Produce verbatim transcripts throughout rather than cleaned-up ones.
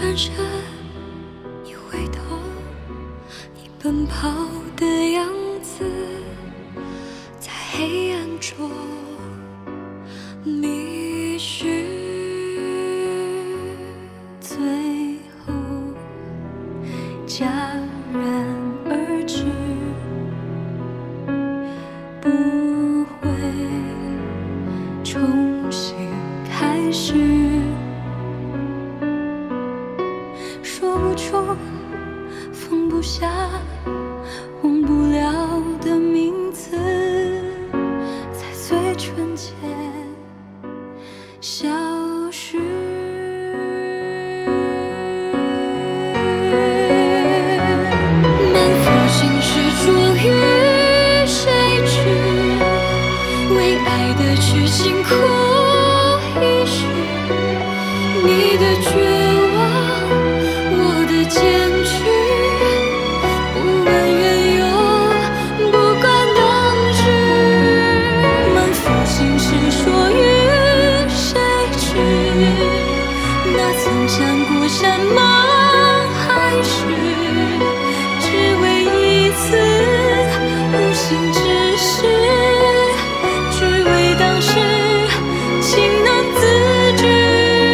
转身，一回头，你奔跑的样子，在黑暗中迷失。最后戛然而止，不会重新开始。说不出，放不下，忘不了的名字，在最纯洁消失。满腹心事出于谁知？为爱的去辛苦一时，你的绝我的坚持，不问缘由，不管当时。满腹心事说与谁知？那曾想过山盟海誓，只为一次无心之失，只为当时情难自制。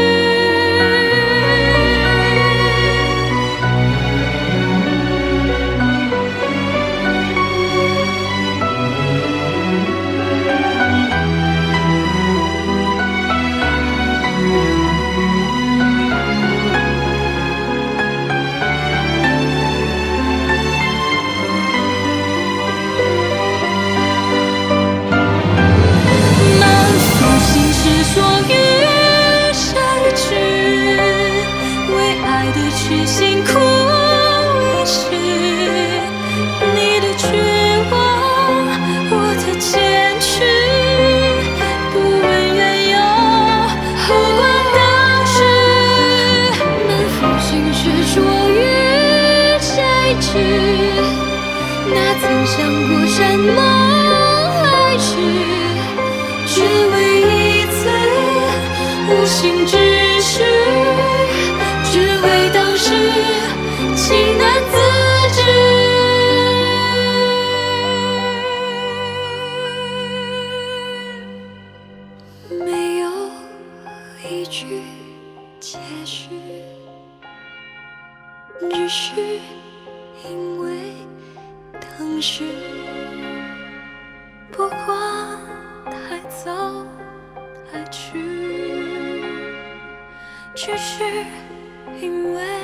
说与谁知？为爱的去辛苦一时，你的绝望，我的坚持，不问缘由，不管当时。满腹心事说与谁知？那曾想过山盟海誓，只为一次无心之失，只为当时情难自制。没有一句解释，只是因为当时不管太早太迟，只是因为